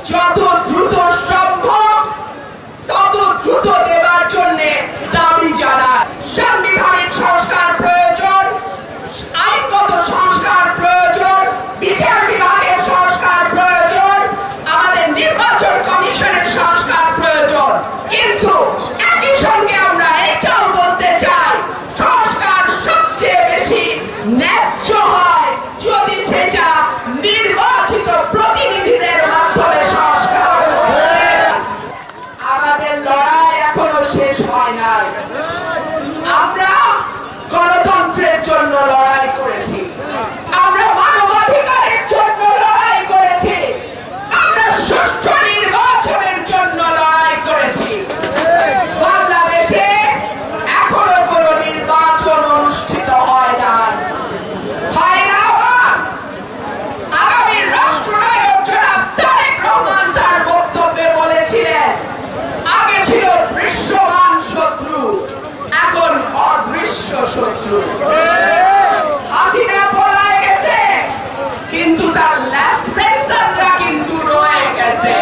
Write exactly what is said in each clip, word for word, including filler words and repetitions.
যত দ্রুত সম্ভব তত দ্রুত দেবার জন্য দাবি জানায়। সাংবিধানিক সংস্কার প্রয়োজন, আইনগত সংস্কার প্রয়োজন, বিচার বিভাগের সংস্কার প্রয়োজন, আমাদের নির্বাচন কমিশনের সংস্কার প্রয়োজন। কিন্তু একই সঙ্গে আমরা এটাও বলতে চাই, সংস্কার সবচেয়ে বেশি ন্যায্য হয় যদি সেটা নির্বাচিত প্রতিনিধিদের মাধ্যমে সংস্কার হয়। আমাদের লড়াই এখনো শেষ হয় নাই। আমরা গণতন্ত্রের জন্য লড়াই করেছি, আমরা মানবাধিকারের জন্য লড়াই করেছি, আমরা সুষ্ঠু নির্বাচনের জন্য লড়াই করেছি। বাংলাদেশে এখনো কোনো নির্বাচন অনুষ্ঠিত হয় না হয় না আগামী রাষ্ট্রনায়ক জনাব তারেক রহমান তার বক্তব্যে বলেছিলেন, আগে ছিল দৃশ্যমান শত্রু, এখন অদৃশ্য শত্রু। হাসিনা পলায় গেছে, কিন্তু তার ল্যাসপেন্সাররা কিন্তু রয়ে গেছে।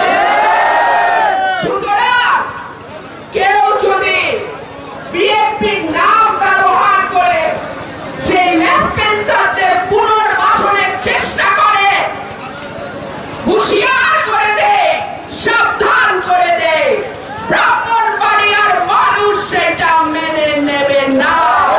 সুতরাং কেউ যদি বিএনপির নাম ব্যবহার করে সেই ল্যাসপেন্সারদের পুনর্বাসনের চেষ্টা করে, হুঁশিয়ার করে দেয়, সাবধান করে দেয়, ব্রাহ্মণবাড়িয়ার মানুষ সেটা মেনে নেবে না।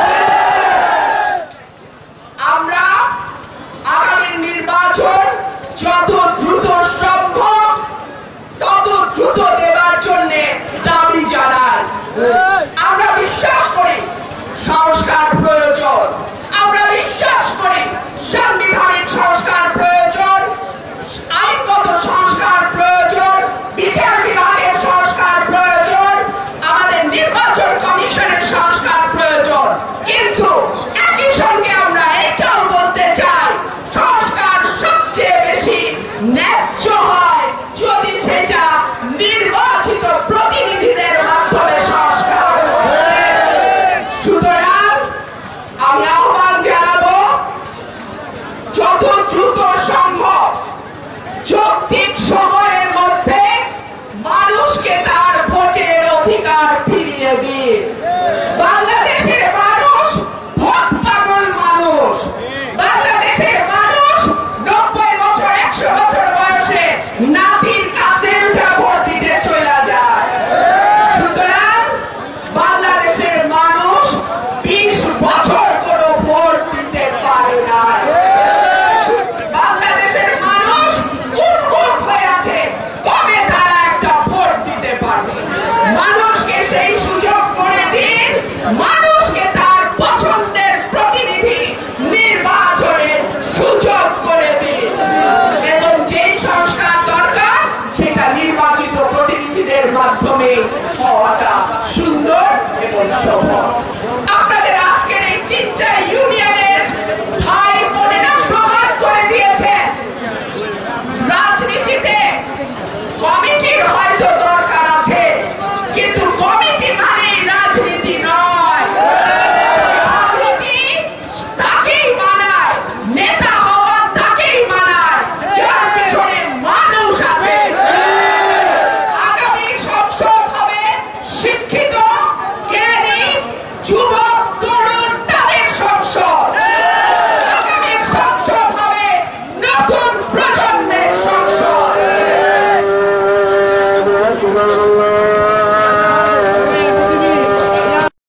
আমরা আগামী নির্বাচন যত দ্রুত সম্ভব তত দ্রুত দেবার জন্য দাবি জানাই। আমরা বিশ্বাস করি সংস্কার প্রয়োজন, আমরা বিশ্বাস করি সাংবিধানিক সংস্কার প্রয়োজন, আইনগত সংস্কার প্রয়োজন, বিচার বিভাগের সংস্কার প্রয়োজন, আমাদের নির্বাচন কমিশনের সংস্কার প্রয়োজন। কিন্তু একই সঙ্গে আমরা এটাও বলতে চাই, সংস্কার সবচেয়ে বেশি ন্যায্য হয় যদি সেটা নির্বাচিত প্রতিনিধিদের মাধ্যমে সংস্কার হয়। সুতরাং আমি আহ্বান জানাবো, যত দ্রুত সম্ভব যুক্তি